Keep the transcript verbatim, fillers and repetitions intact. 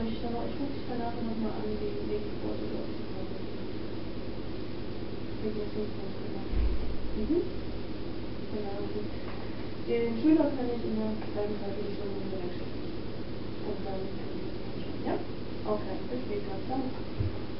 ich dann noch, ich rufe dich danach nochmal an, wegen wegen Sport oder was. Wegen der Zukunft, genau. Mhm. Genau. Den Schüler kann ich in einer halben, dreiviertel Stunde wieder wegschicken. Und dann, ja? Okay, bis später. Ciao.